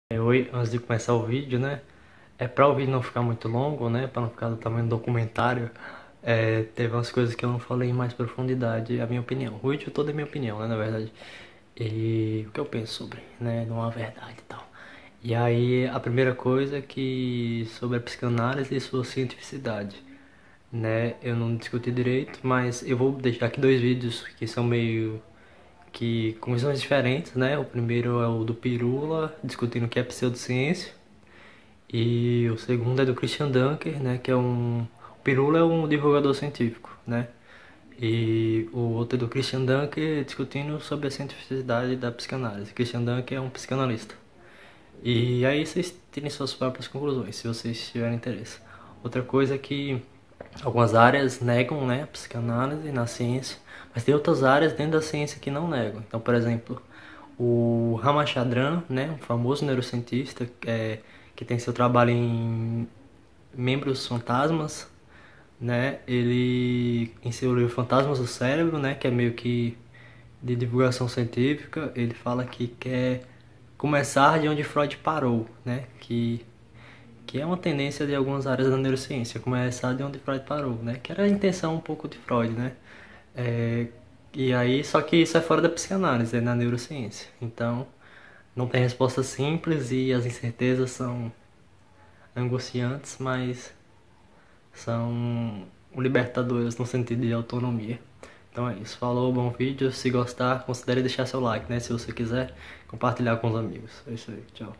Oi, antes de começar o vídeo, né? Para o vídeo não ficar muito longo, né? Para não ficar do tamanho do documentário, teve umas coisas que eu não falei em mais profundidade, a minha opinião. O vídeo todo é minha opinião, né? Na verdade. E o que eu penso sobre, né? Não há verdade e tal. E aí, a primeira coisa é que sobre a psicanálise e sua cientificidade, né? Eu não discuti direito, mas eu vou deixar aqui dois vídeos que são meio que com visões diferentes, né? O primeiro é o do Pirula, discutindo o que é pseudociência. E o segundo é do Christian Dunker, né, que é um... O Pirula é um divulgador científico, né? E o outro é do Christian Dunker discutindo sobre a cientificidade da psicanálise. Christian Dunker é um psicanalista. E aí vocês tirem suas próprias conclusões, se vocês tiverem interesse. Outra coisa é que algumas áreas negam, né, a psicanálise na ciência, mas tem outras áreas dentro da ciência que não negam. Então, por exemplo, o Ramachandran, né, um famoso neurocientista que tem seu trabalho em membros fantasmas, né, ele em seu livro Fantasmas do Cérebro, né, que é meio que de divulgação científica, ele fala que quer começar de onde Freud parou, né, que é uma tendência de algumas áreas da neurociência, começar de onde Freud parou, né, que era a intenção um pouco de Freud, né. E aí, só que isso é fora da psicanálise, é na neurociência. Então, não tem resposta simples e as incertezas são angustiantes, mas são libertadoras no sentido de autonomia. Então é isso. Falou, bom vídeo. Se gostar, considere deixar seu like, né? Se você quiser compartilhar com os amigos. É isso aí. Tchau.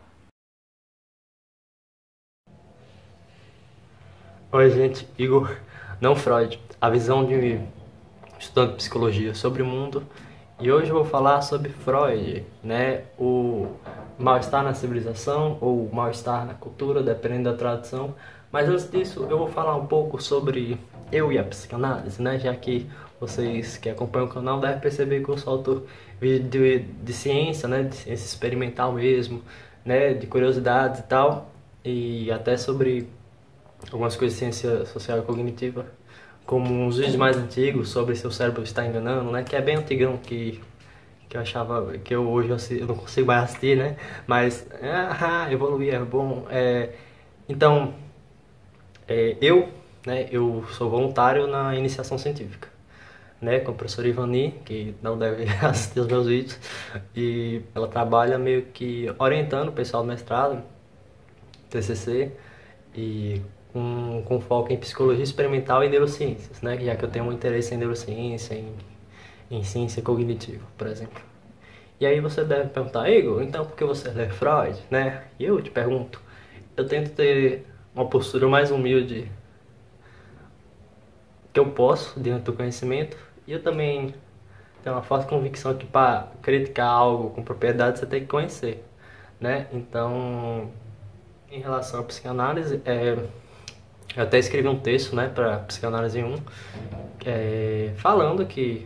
Oi, gente. Igor, não Freud. A visão de estudante de psicologia sobre o mundo. E hoje eu vou falar sobre Freud, né? O mal-estar na civilização ou o mal-estar na cultura, dependendo da tradução. Mas antes disso, eu vou falar um pouco sobre eu e a psicanálise, né? Já que vocês que acompanham o canal devem perceber que eu solto vídeo de ciência, né? De ciência experimental mesmo, né? De curiosidades e tal. E até sobre algumas coisas de ciência social e cognitiva, como uns vídeos mais antigos sobre seu cérebro está enganando, né? Que é bem antigão, que eu achava, que eu hoje eu não consigo mais assistir, né? Mas, evoluir é bom. Então, eu, né, eu sou voluntário na iniciação científica, né? Com a professora Ivani, que não deve assistir os meus vídeos, e ela trabalha meio que orientando o pessoal do mestrado, TCC, e com foco em psicologia experimental e neurociências, né? Já que eu tenho um interesse em neurociência, em ciência cognitiva, por exemplo. E aí você deve perguntar, Igor, então por que você lê Freud, né? E eu te pergunto, eu tento ter uma postura mais humilde que eu posso diante do conhecimento, e eu também tenho uma forte convicção que para criticar algo com propriedade você tem que conhecer, né? Então, em relação à psicanálise, eu até escrevi um texto, né, para Psicanálise 1, falando que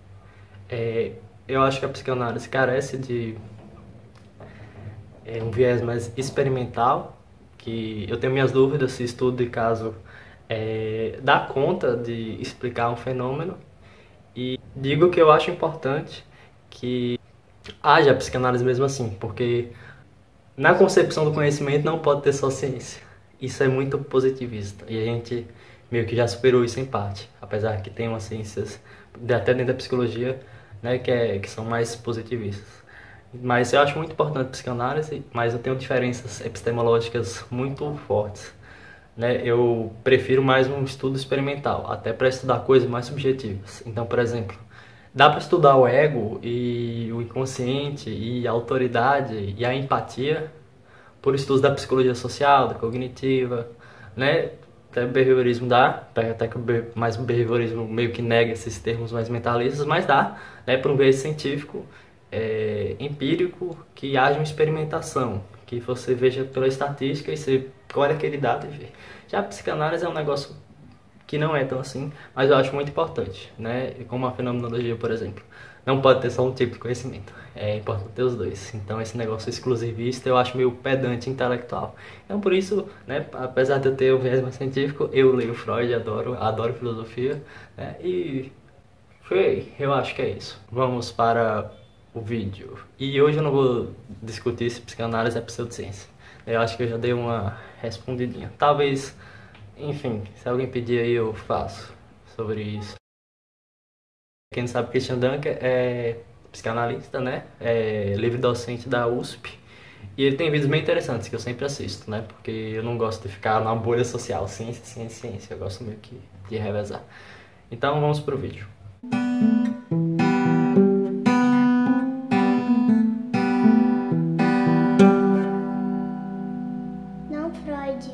eu acho que a psicanálise carece de um viés mais experimental, que eu tenho minhas dúvidas se estudo de caso dá conta de explicar um fenômeno, e digo que eu acho importante que haja psicanálise mesmo assim, porque na concepção do conhecimento não pode ter só ciência. Isso é muito positivista e a gente meio que já superou isso em parte, apesar que tem umas ciências, até dentro da psicologia, né, que são mais positivistas. Mas eu acho muito importante a psicanálise, mas eu tenho diferenças epistemológicas muito fortes, né? Eu prefiro mais um estudo experimental, até para estudar coisas mais subjetivas. Então, por exemplo, dá para estudar o ego e o inconsciente e a autoridade e a empatia por estudos da psicologia social, da cognitiva, né? Até o behaviorismo dá, até que mais o behaviorismo meio que nega esses termos mais mentalistas, mas dá, né? Por um viés científico, empírico, que haja uma experimentação, que você veja pela estatística e você colhe aquele dado e vê. Já a psicanálise é um negócio que não é tão assim, mas eu acho muito importante, né? Como a fenomenologia, por exemplo. Não pode ter só um tipo de conhecimento, é importante ter os dois. Então esse negócio exclusivista eu acho meio pedante intelectual. Então por isso, né, apesar de eu ter o viés mais científico, eu leio Freud, adoro filosofia, né? E eu acho que é isso. Vamos para o vídeo. E hoje eu não vou discutir se psicanálise é pseudociência. Eu acho que eu já dei uma respondidinha. Talvez, enfim, se alguém pedir aí eu faço sobre isso. Quem não sabe, Christian Dunker é psicanalista, né? É livre docente da USP. E ele tem vídeos bem interessantes que eu sempre assisto, né? Porque eu não gosto de ficar na bolha social, ciência, ciência, ciência. Eu gosto meio que de revezar. Então vamos pro vídeo. Não, Freud.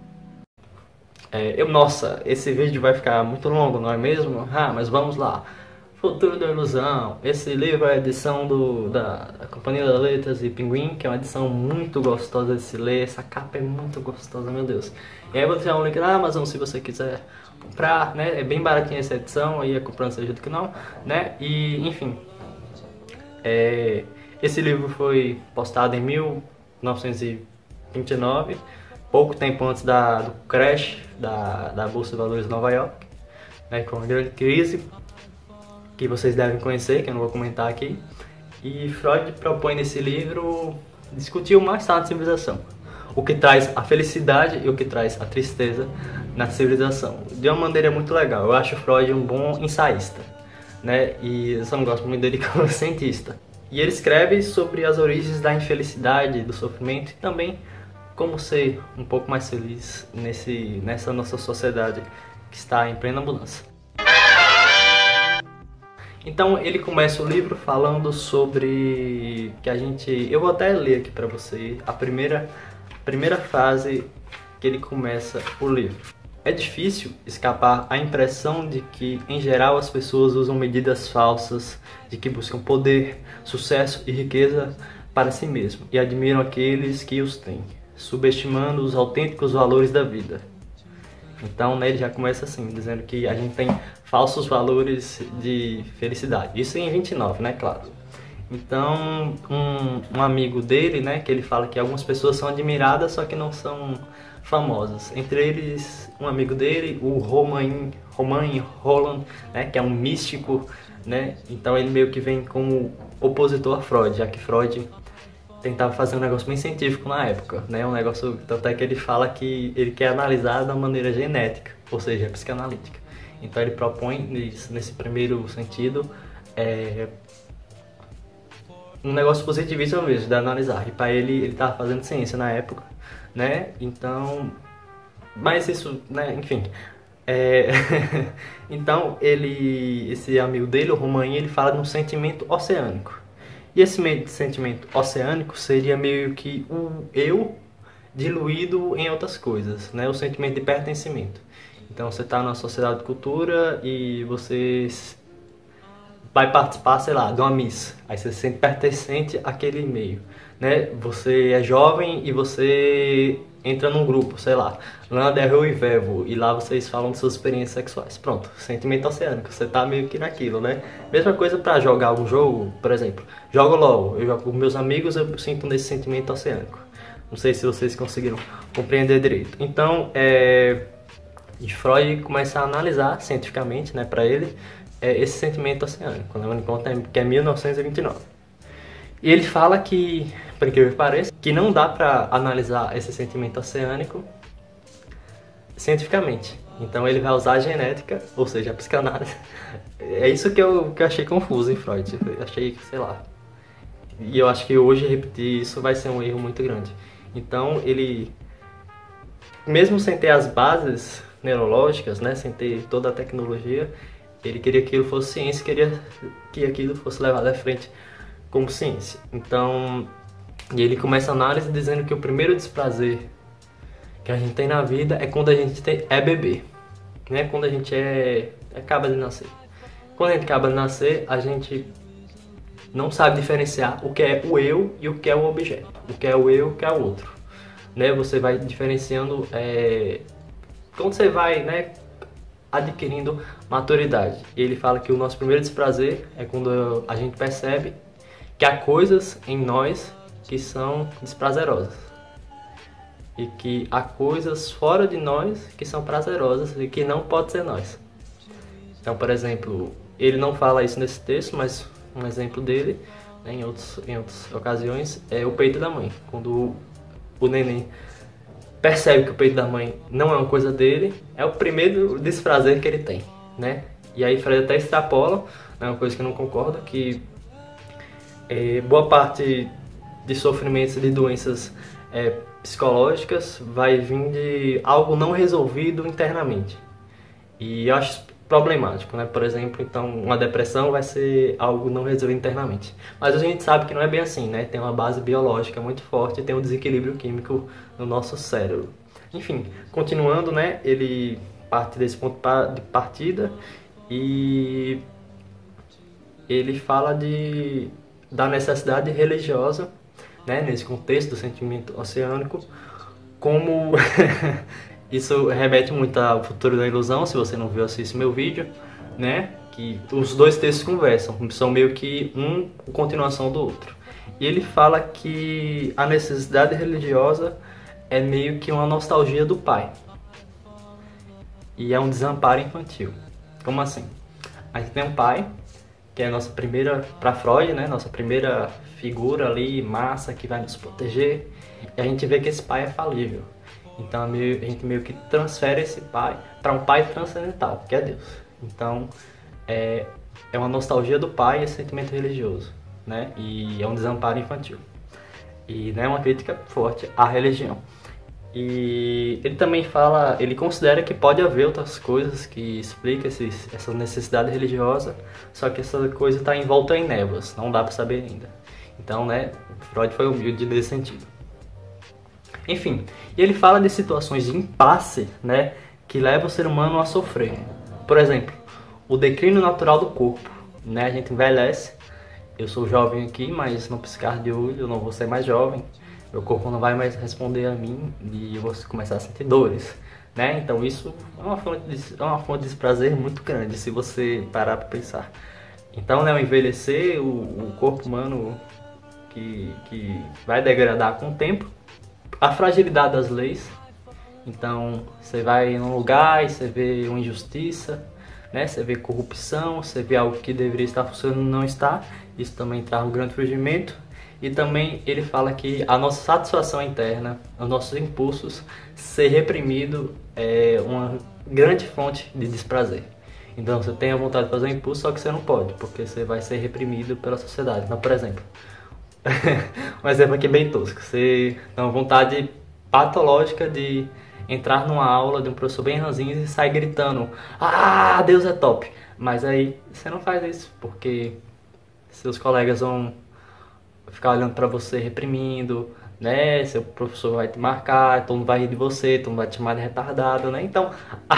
Nossa, esse vídeo vai ficar muito longo, não é mesmo? Ah, mas vamos lá. Futuro da Ilusão. Esse livro é a edição da Companhia das Letras e Pinguim, que é uma edição muito gostosa de se ler. Essa capa é muito gostosa, meu Deus. E aí eu vou deixar um link na Amazon se você quiser comprar, né? É bem baratinha essa edição, aí é comprando seja do que não, né? E, enfim. Esse livro foi postado em 1929, pouco tempo antes do crash da Bolsa de Valores de Nova York, né, com uma grande crise, que vocês devem conhecer, que eu não vou comentar aqui. E Freud propõe nesse livro discutir o mal-estar da civilização, o que traz a felicidade e o que traz a tristeza na civilização, de uma maneira muito legal. Eu acho Freud um bom ensaísta, né? E eu só não gosto muito dele como cientista. E ele escreve sobre as origens da infelicidade, do sofrimento e também como ser um pouco mais feliz nessa nossa sociedade que está em plena mudança. Então ele começa o livro falando sobre que eu vou até ler aqui para você a primeira frase que ele começa o livro. É difícil escapar à impressão de que, em geral, as pessoas usam medidas falsas, de que buscam poder, sucesso e riqueza para si mesmo e admiram aqueles que os têm, subestimando os autênticos valores da vida. Então, né, ele já começa assim, dizendo que a gente tem falsos valores de felicidade. Isso em 29, né, claro. Então, um amigo dele, né, que ele fala que algumas pessoas são admiradas, só que não são famosas. Entre eles, um amigo dele, o Romain Rolland, né, que é um místico, né. Então, ele meio que vem como opositor a Freud, já que Freud tentava fazer um negócio bem científico na época, né? Um negócio, tanto é que ele fala que ele quer analisar da maneira genética, ou seja, psicanalítica. Então ele propõe, nesse primeiro sentido, um negócio positivista mesmo, de analisar. E para ele estava fazendo ciência na época, né? Então, mas isso, né? Enfim. Então esse amigo dele, o Romain, ele fala de um sentimento oceânico. E esse sentimento oceânico seria meio que o eu diluído em outras coisas, né? O sentimento de pertencimento. Então você está numa sociedade de cultura e você vai participar, sei lá, de uma miss. Aí você se sente pertencente àquele meio, né? Você é jovem e você entra num grupo, sei lá, Lander e Vevo, e lá vocês falam de suas experiências sexuais. Pronto, sentimento oceânico, você tá meio que naquilo, né? Mesma coisa pra jogar algum jogo, por exemplo, jogo LOL, eu jogo com meus amigos, eu sinto nesse sentimento oceânico. Não sei se vocês conseguiram compreender direito. Então, Freud começa a analisar cientificamente, né, pra ele, esse sentimento oceânico, levando em conta que é 1929. E ele fala que, por incrível que pareça, que não dá para analisar esse sentimento oceânico cientificamente. Então ele vai usar a genética, ou seja, a psicanálise. É isso que eu achei confuso em Freud. Eu achei, sei lá. E eu acho que hoje repetir isso vai ser um erro muito grande. Então ele, mesmo sem ter as bases neurológicas, né, sem ter toda a tecnologia, ele queria que aquilo fosse ciência, queria que aquilo fosse levado à frente como ciência. Então, e ele começa a análise dizendo que o primeiro desprazer que a gente tem na vida é quando a gente é bebê, né? Quando a gente acaba de nascer. Quando a gente acaba de nascer, a gente não sabe diferenciar o que é o eu e o que é o objeto, o que é o eu e o que é o outro, né? Você vai diferenciando quando você vai, né, adquirindo maturidade. E ele fala que o nosso primeiro desprazer é quando a gente percebe que há coisas em nós que são desprazerosas e que há coisas fora de nós que são prazerosas e que não pode ser nós. Então, por exemplo, ele não fala isso nesse texto, mas um exemplo dele, né, em outras ocasiões, é o peito da mãe. Quando o neném percebe que o peito da mãe não é uma coisa dele, é o primeiro desprazer que ele tem, né? E aí Freud até extrapola, né, uma coisa que eu não concordo, que boa parte de sofrimentos de doenças psicológicas vai vir de algo não resolvido internamente. E eu acho problemático, né? Por exemplo, então uma depressão vai ser algo não resolvido internamente. Mas a gente sabe que não é bem assim, né? Tem uma base biológica muito forte e tem um desequilíbrio químico no nosso cérebro. Enfim, continuando, né? Ele parte desse ponto de partida e ele fala da necessidade religiosa, né? Nesse contexto do sentimento oceânico, como isso remete muito ao Futuro da Ilusão. Se você não viu, assiste meu vídeo, né? Que os dois textos conversam, são meio que continuação do outro. E ele fala que a necessidade religiosa é meio que uma nostalgia do pai. E é um desamparo infantil. Como assim? A gente tem um pai, que é a nossa primeira, para Freud, né? Nossa primeira figura ali, massa, que vai nos proteger. E a gente vê que esse pai é falível. Então a gente meio que transfere esse pai para um pai transcendental, que é Deus. Então é uma nostalgia do pai e esse sentimento religioso, né? E é um desamparo infantil. E é uma crítica forte à religião. E ele também fala, ele considera que pode haver outras coisas que explicam essa necessidade religiosa, só que essa coisa está envolta em névoas, não dá para saber ainda. Então, né, Freud foi humilde nesse sentido. Enfim, e ele fala de situações de impasse, né, que levam o ser humano a sofrer. Por exemplo, o declínio natural do corpo, né, a gente envelhece. Eu sou jovem aqui, mas no piscar de olho eu não vou ser mais jovem. Meu corpo não vai mais responder a mim e eu vou começar a sentir dores, né? Então isso é uma fonte de desprazer muito grande se você parar para pensar. Então, né, o envelhecer, o corpo humano que vai degradar com o tempo, a fragilidade das leis. Então você vai num lugar e você vê uma injustiça, né? Você vê corrupção, você vê algo que deveria estar funcionando e não está. Isso também traz um grande surgimento. E também ele fala que a nossa satisfação interna, os nossos impulsos, ser reprimido é uma grande fonte de desprazer. Então você tem a vontade de fazer um impulso, só que você não pode, porque você vai ser reprimido pela sociedade. Então, por exemplo, um exemplo aqui bem tosco, você tem uma vontade patológica de entrar numa aula de um professor bem ranzinho e sair gritando: "Ah, Deus é top!" Mas aí você não faz isso, porque seus colegas vão ficar olhando pra você reprimindo, né? Seu professor vai te marcar, todo mundo vai rir de você, todo mundo vai te chamar de retardado, né? Então,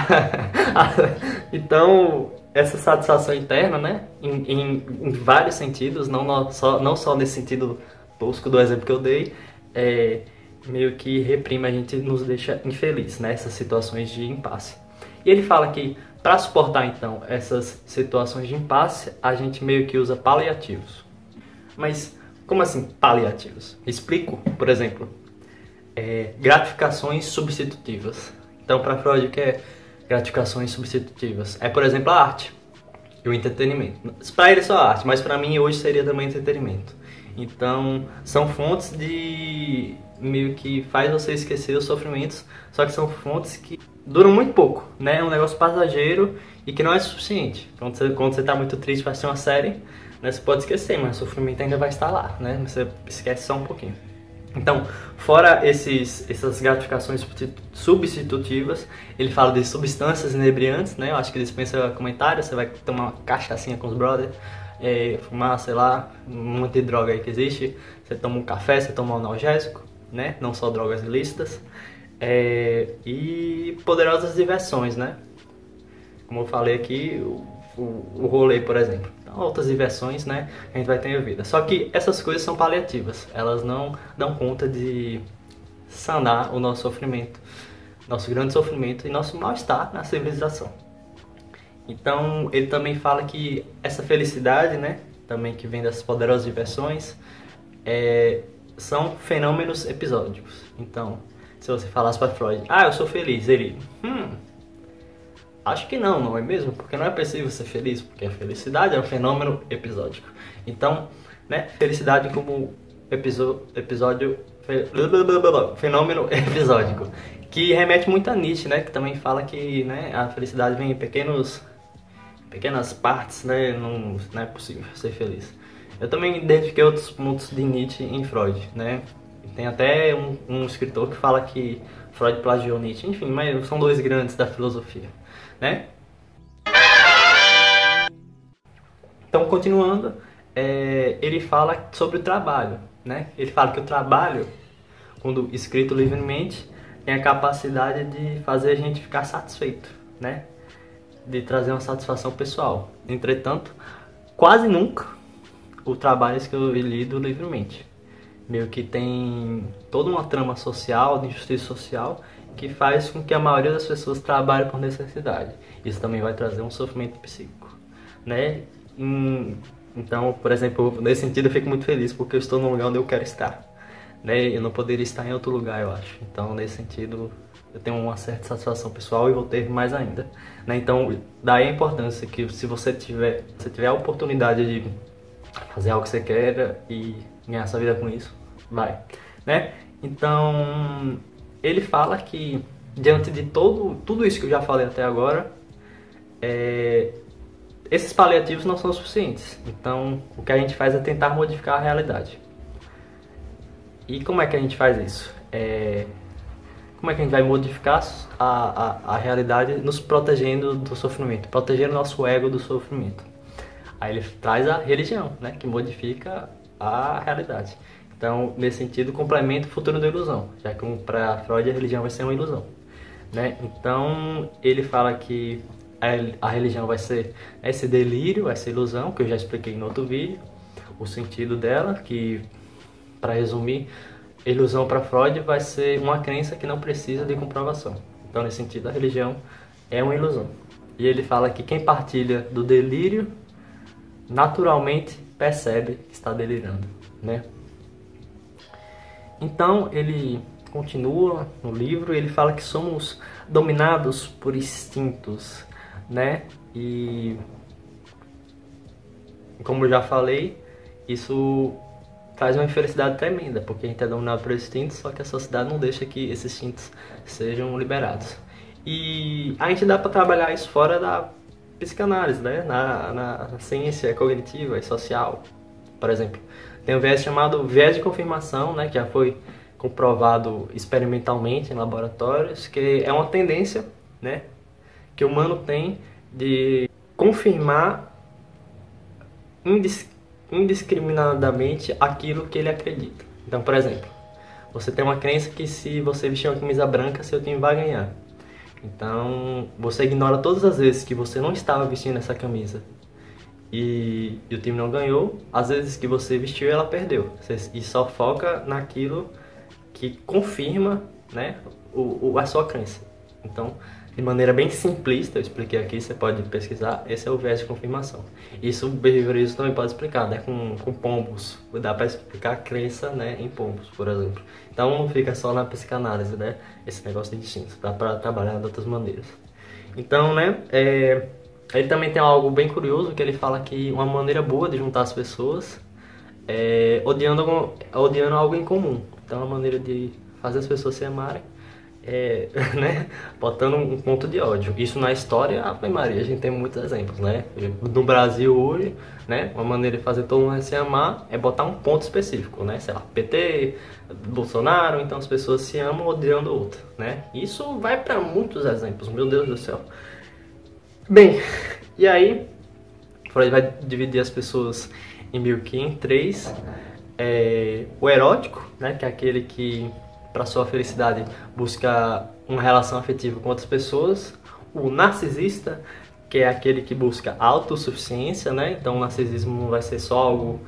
então essa satisfação interna, né? Em vários sentidos, não só nesse sentido tosco do exemplo que eu dei, meio que reprime a gente, nos deixa infeliz, né? Essas situações de impasse. E ele fala que para suportar então essas situações de impasse, a gente meio que usa paliativos. Mas como assim paliativos? Explico, por exemplo, gratificações substitutivas. Então, para Freud, o que é gratificações substitutivas? É, por exemplo, a arte e o entretenimento. Para ele é só a arte, mas para mim hoje seria também entretenimento. Então, são fontes de meio que faz você esquecer os sofrimentos, só que são fontes que duram muito pouco, né? É um negócio passageiro e que não é suficiente. Quando você tá muito triste para assistir uma série, né, você pode esquecer, mas o sofrimento ainda vai estar lá, né? Você esquece só um pouquinho. Então, fora essas gratificações substitutivas, ele fala de substâncias inebriantes, né? Eu acho que dispensa comentário. Você vai tomar uma cachaçinha com os brothers, fumar, sei lá, um monte de droga aí que existe. Você toma um café, você toma um analgésico, né? Não só drogas ilícitas. E poderosas diversões, né? Como eu falei aqui, o rolê, por exemplo. Então, outras diversões, né, a gente vai ter a vida. Só que essas coisas são paliativas. Elas não dão conta de sanar o nosso sofrimento, nosso grande sofrimento e nosso mal-estar na civilização. Então, ele também fala que essa felicidade, né, também que vem dessas poderosas diversões, são fenômenos episódicos. Então, se você falasse para Freud: "Ah, eu sou feliz", ele... Acho que não é mesmo? Porque não é possível ser feliz, porque a felicidade é um fenômeno episódico. Então, né? Felicidade como episódio fenômeno episódico, que remete muito a Nietzsche, né? Que também fala que, né, a felicidade vem em pequenas partes, né? Não é possível ser feliz. Eu também identifiquei outros pontos de Nietzsche em Freud, né? Tem até um escritor que fala que Freud plagiou Nietzsche, enfim, mas são dois grandes da filosofia, né? Então, continuando, ele fala sobre o trabalho, né? Ele fala que o trabalho, quando escrito livremente, tem a capacidade de fazer a gente ficar satisfeito, né? De trazer uma satisfação pessoal. Entretanto, quase nunca o trabalho é escolhido livremente. Meio que tem toda uma trama social, de injustiça social, que faz com que a maioria das pessoas trabalhe por necessidade. Isso também vai trazer um sofrimento psíquico, né? Então, por exemplo, nesse sentido eu fico muito feliz porque eu estou no lugar onde eu quero estar, né? Eu não poderia estar em outro lugar, eu acho. Então, nesse sentido, eu tenho uma certa satisfação pessoal e vou ter mais ainda, né? Então, daí a importância que se você tiver a oportunidade de fazer algo que você queira e ganhar sua vida com isso, vai, né? Então, ele fala que diante de tudo isso que eu já falei até agora, esses paliativos não são suficientes. Então, o que a gente faz é tentar modificar a realidade. E como é que a gente faz isso? Como é que a gente vai modificar a realidade nos protegendo do sofrimento, protegendo nosso ego do sofrimento? Aí ele traz a religião, né, que modifica a realidade. Então, nesse sentido, complementa o futuro da ilusão, já que para Freud a religião vai ser uma ilusão, né? Então, ele fala que a religião vai ser esse delírio, essa ilusão, que eu já expliquei no outro vídeo, o sentido dela, que, para resumir, ilusão para Freud vai ser uma crença que não precisa de comprovação. Então, nesse sentido, a religião é uma ilusão. E ele fala que quem partilha do delírio naturalmente percebe que está delirando, né? Então, ele continua no livro, ele fala que somos dominados por instintos, né? E, como eu já falei, isso traz uma infelicidade tremenda, porque a gente é dominado por instintos, só que a sociedade não deixa que esses instintos sejam liberados. E a gente dá para trabalhar isso fora da psicanálise, né? Na ciência cognitiva e social, por exemplo. Tem um viés chamado viés de confirmação, né? Que já foi comprovado experimentalmente em laboratórios, que é uma tendência, né, que o humano tem de confirmar indiscriminadamente aquilo que ele acredita. Então, por exemplo, você tem uma crença que se você vestir uma camisa branca, seu time vai ganhar. Então, você ignora todas as vezes que você não estava vestindo essa camisa e o time não ganhou. Às vezes que você vestiu, ela perdeu. E só foca naquilo que confirma, né, a sua crença. Então, de maneira bem simplista, eu expliquei aqui, você pode pesquisar, esse é o viés de confirmação. Isso o behaviorismo também pode explicar, né, com pombos. Dá para explicar a crença, né, em pombos, por exemplo. Então não fica só na psicanálise, né, esse negócio de instintos, dá para trabalhar de outras maneiras. Então, né, ele também tem algo bem curioso, que ele fala que uma maneira boa de juntar as pessoas é odiando algo em comum. Então a maneira de fazer as pessoas se amarem né, botando um ponto de ódio. Isso na história, Ave Maria, a gente tem muitos exemplos, né? No Brasil hoje, né, uma maneira de fazer todo mundo se amar é botar um ponto específico, né? Sei lá, PT, Bolsonaro, então as pessoas se amam odiando o outro, né? Isso vai para muitos exemplos, meu Deus do céu. Bem, e aí Freud vai dividir as pessoas em meio que em três. O erótico, né, que é aquele que para sua felicidade busca uma relação afetiva com outras pessoas. O narcisista, que é aquele que busca autossuficiência, né? Então o narcisismo não vai ser só algo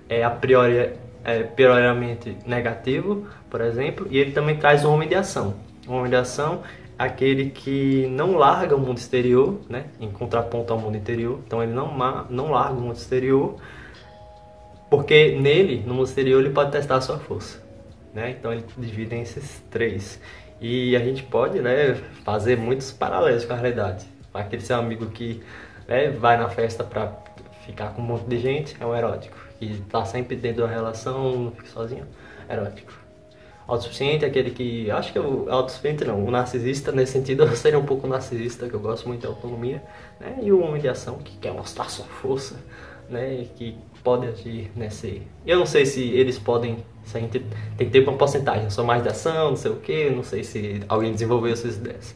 prioriamente negativo, por exemplo. E ele também traz o homem de ação. O homem de ação é aquele que não larga o mundo exterior, né, em contraponto ao mundo interior. Então ele não larga o mundo exterior, porque nele, no mundo exterior, ele pode testar a sua força, né? Então ele divide em esses três. E a gente pode, né, fazer muitos paralelos com a realidade. Aquele seu amigo que, né, vai na festa para ficar com um monte de gente é um erótico. E tá sempre dentro da relação, não fica sozinho, erótico. Autossuficiente é aquele que, acho que é o autossuficiente não, o narcisista, nesse sentido eu seria um pouco narcisista, que eu gosto muito da autonomia, né? E o homem de ação que quer mostrar sua força, né? E que pode agir nesse... Eu não sei se eles podem, se a gente tem que ter uma porcentagem, eu sou mais de ação, não sei o que, não sei se alguém desenvolveu essas ideias.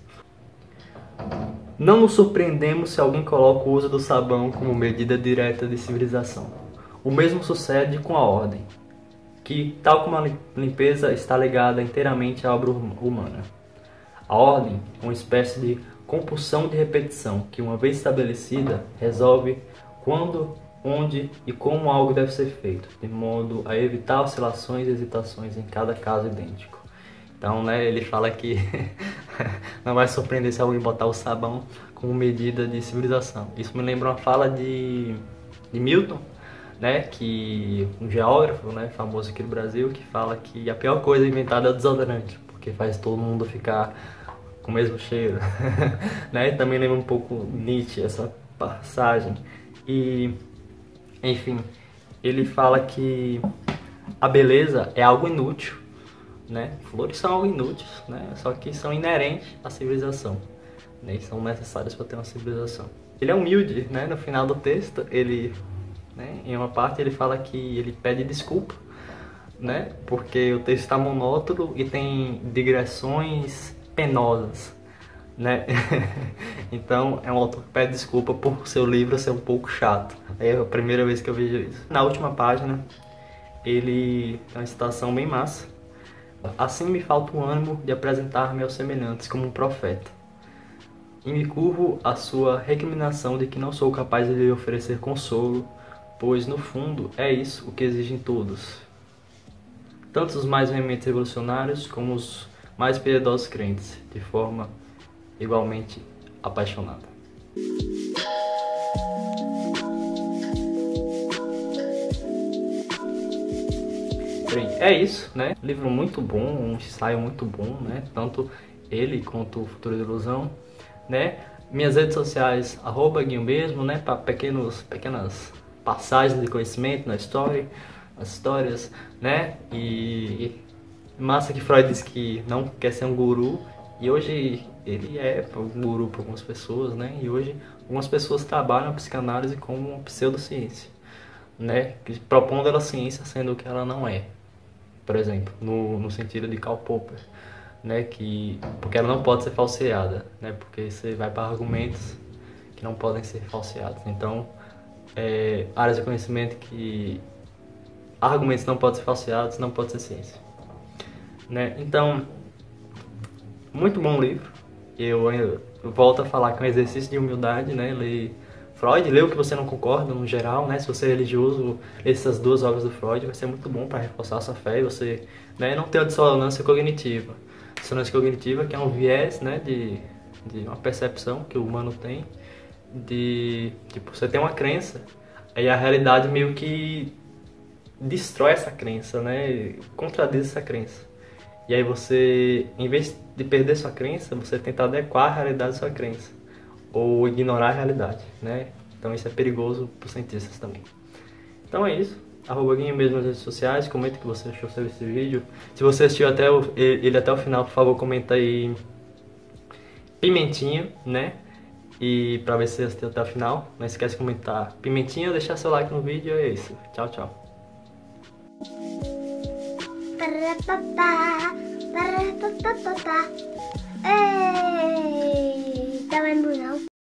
Não nos surpreendemos se alguém coloca o uso do sabão como medida direta de civilização. O mesmo sucede com a ordem, que, tal como a limpeza, está ligada inteiramente à obra humana. A ordem é uma espécie de compulsão de repetição que, uma vez estabelecida, resolve quando, onde e como algo deve ser feito, de modo a evitar oscilações e hesitações em cada caso idêntico. Então, né, ele fala que não vai surpreender se alguém botar o sabão como medida de civilização. Isso me lembra uma fala de Milton, né, que um geógrafo, né, famoso aqui no Brasil, que fala que a pior coisa inventada é o desodorante, porque faz todo mundo ficar com o mesmo cheiro. Né? Também lembra um pouco Nietzsche, essa passagem. E, enfim, ele fala que a beleza é algo inútil, né? Flores são algo inúteis, né? Só que são inerentes à civilização, né? E são necessários para ter uma civilização. Ele é humilde, né? No final do texto, ele, né, em uma parte ele fala que ele pede desculpa, né? Porque o texto está monótono e tem digressões penosas, né? Então é um autor que pede desculpa por seu livro ser um pouco chato. É a primeira vez que eu vejo isso. Na última página ele tem uma citação bem massa. Assim me falta o ânimo de apresentar-me aos semelhantes como um profeta, e me curvo à sua recriminação de que não sou capaz de lhe oferecer consolo, pois no fundo é isso o que exigem todos, tanto os mais veementes revolucionários como os mais piedosos crentes, de forma igualmente apaixonada. É isso, né? Livro muito bom, um ensaio muito bom, né? Tanto ele quanto o Futuro da Ilusão, né? Minhas redes sociais, @Guinho mesmo, né? Para pequenas passagens de conhecimento na história, nas histórias, né? E massa que Freud disse que não quer ser um guru, e hoje ele é um guru para algumas pessoas, né? E hoje algumas pessoas trabalham a psicanálise como uma pseudociência, né? Propondo ela ciência sendo o que ela não é. Por exemplo, no sentido de Karl Popper, né, porque ela não pode ser falseada, né, porque você vai para argumentos que não podem ser falseados. Então, áreas de conhecimento que argumentos não podem ser falseados, não pode ser ciência, né? Então, muito bom livro. Eu volto a falar que é um exercício de humildade, né, ler Freud, lê o que você não concorda no geral, né? Se você é religioso, essas duas obras do Freud vai ser muito bom para reforçar a sua fé e você, né, não ter a dissonância cognitiva. Dissonância cognitiva que é um viés, né, de uma percepção que o humano tem de, tipo, você tem uma crença, aí a realidade meio que destrói essa crença, né? Contradiz essa crença. E aí você, em vez de perder sua crença, você tenta adequar a realidade à sua crença, ou ignorar a realidade, né? Então isso é perigoso para os cientistas também. Então é isso. @Guinho mesmo nas redes sociais. Comenta o que você achou sobre esse vídeo. Se você assistiu ele até o final, por favor, comenta aí pimentinha, né? E para ver se você assistiu até o final. Não esquece de comentar pimentinha, deixar seu like no vídeo. É isso. Tchau, tchau. Para